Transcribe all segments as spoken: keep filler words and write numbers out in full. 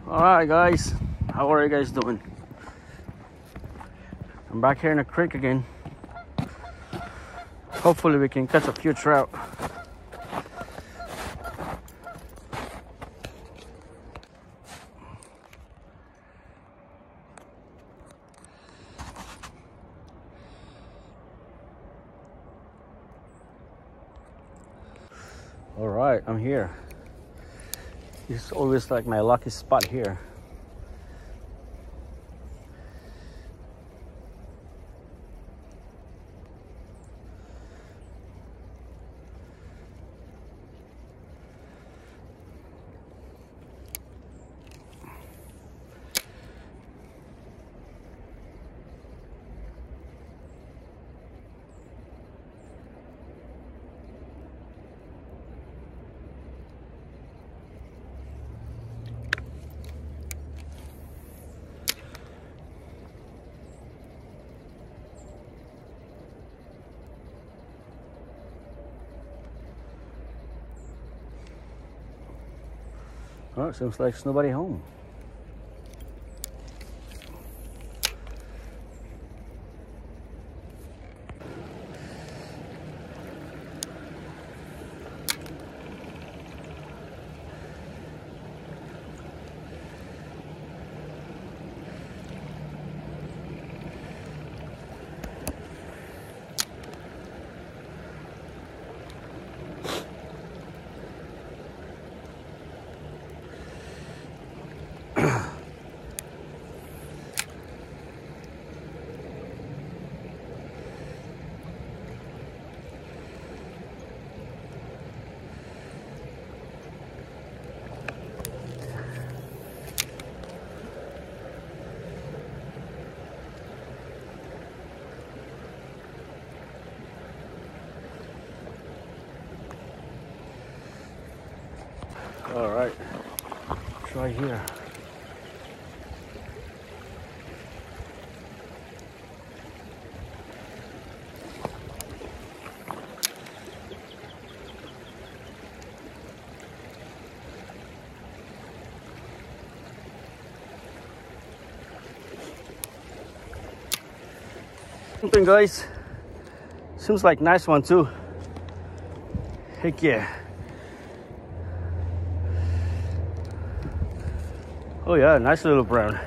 All right, guys, how are you guys doing? I'm back here in the creek again. Hopefully we can catch a few trout. All right, I'm here. It's always like my lucky spot here. Well, it seems like there's nobody home. All right, try here. Something, guys. Seems like nice one too. Heck yeah. Oh yeah, nice little brown.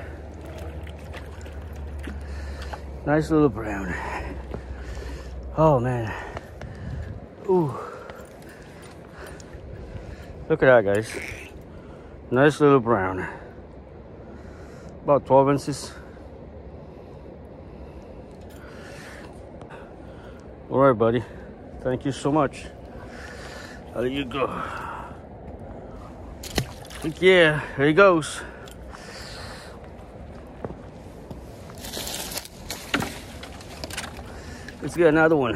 Nice little brown. Oh man. Ooh. Look at that, guys. Nice little brown. About twelve inches. All right, buddy. Thank you so much. I'll let you go. Heck yeah, here he goes. Let's get another one.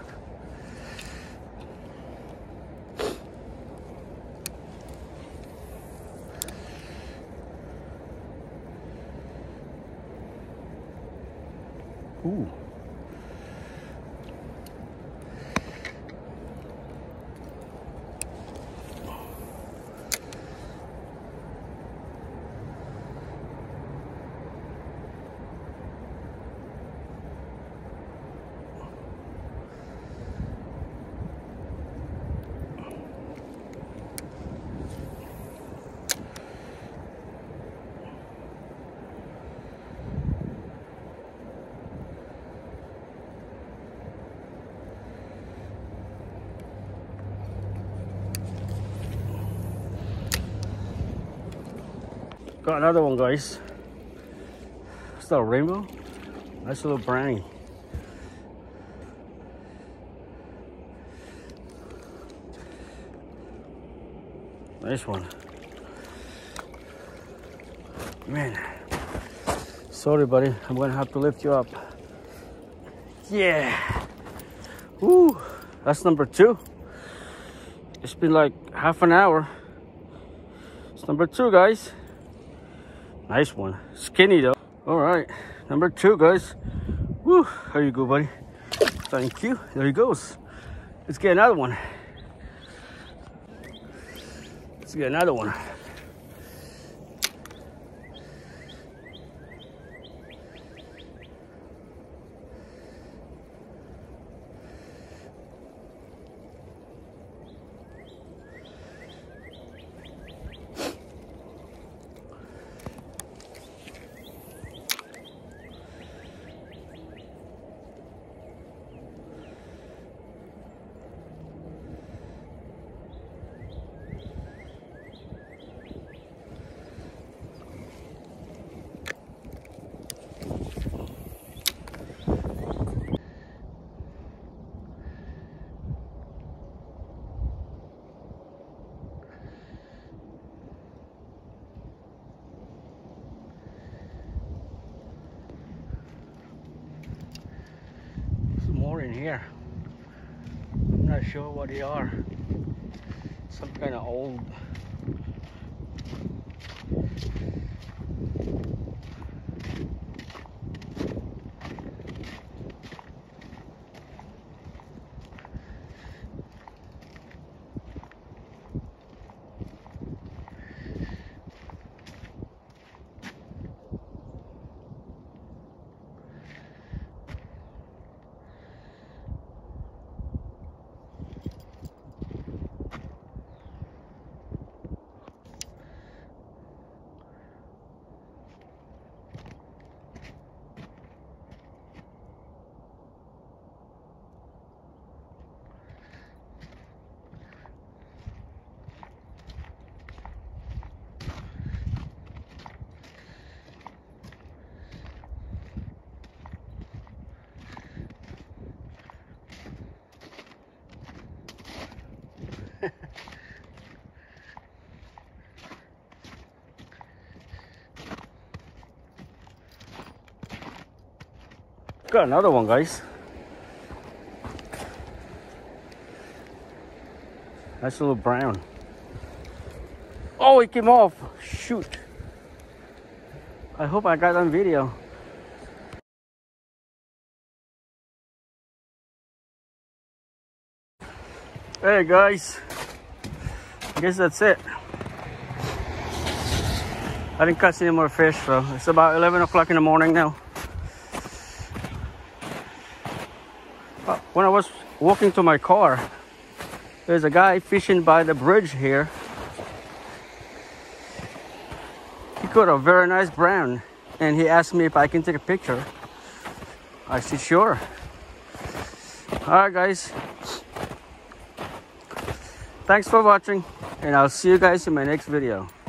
Ooh. Got another one, guys. Is that a rainbow? Nice little brownie. Nice one. Man. Sorry, buddy. I'm gonna have to lift you up. Yeah. Woo. That's number two. It's been like half an hour. It's number two, guys. Nice one. Skinny though. All right, number two, guys. Woo, there you go, buddy. Thank you. There he goes. Let's get another one. Let's get another one. here. I'm not sure what they are. Some kind of old. Got another one, guys. Nice little brown. Oh, it came off. Shoot. I hope I got on video. Hey guys, I guess that's it. I didn't catch any more fish, so it's about eleven o'clock in the morning now. When I was walking to my car, there's a guy fishing by the bridge here. He caught a very nice brown, and he asked me if I can take a picture. I said sure. Alright guys, thanks for watching, and I'll see you guys in my next video.